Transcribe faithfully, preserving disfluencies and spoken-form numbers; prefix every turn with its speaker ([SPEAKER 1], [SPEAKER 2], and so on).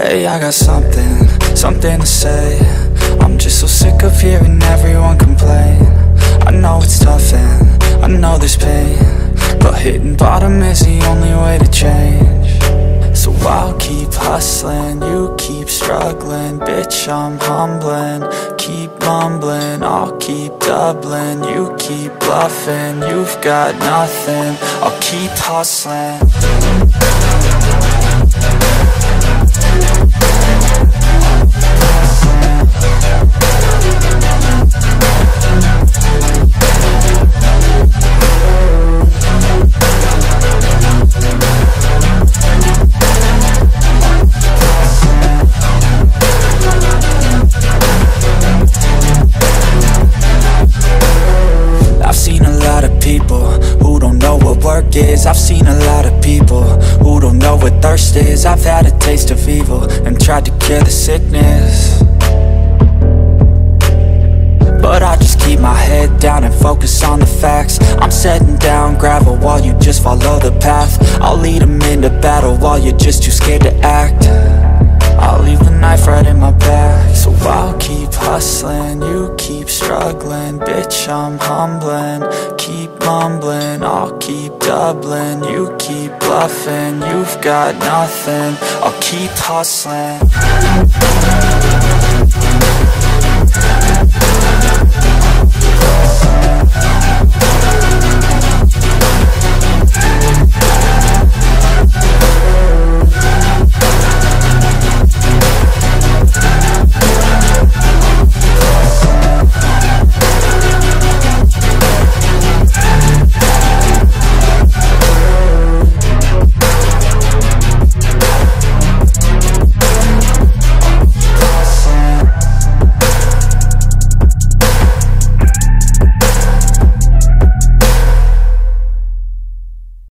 [SPEAKER 1] Hey, I got something, something to say. I'm just so sick of hearing everyone complain. I know it's tough and I know there's pain, but hitting bottom is the only way to change. So I'll keep hustling, you keep struggling. Bitch, I'm humbling, keep mumbling. I'll keep doubling, you keep bluffing. You've got nothing, I'll keep hustling. Is. I've seen a lot of people who don't know what thirst is. I've had a taste of evil and tried to cure the sickness, but I just keep my head down and focus on the facts. I'm setting down gravel while you just follow the path. I'll lead them into battle while you're just too scared to act. I'll leave the knife right in my back. So I'll keep hustling, you keep struggling. Bitch, I'm humbling, keep mumbling. I'll keep doubling, you keep bluffing. You've got nothing, I'll keep hustling.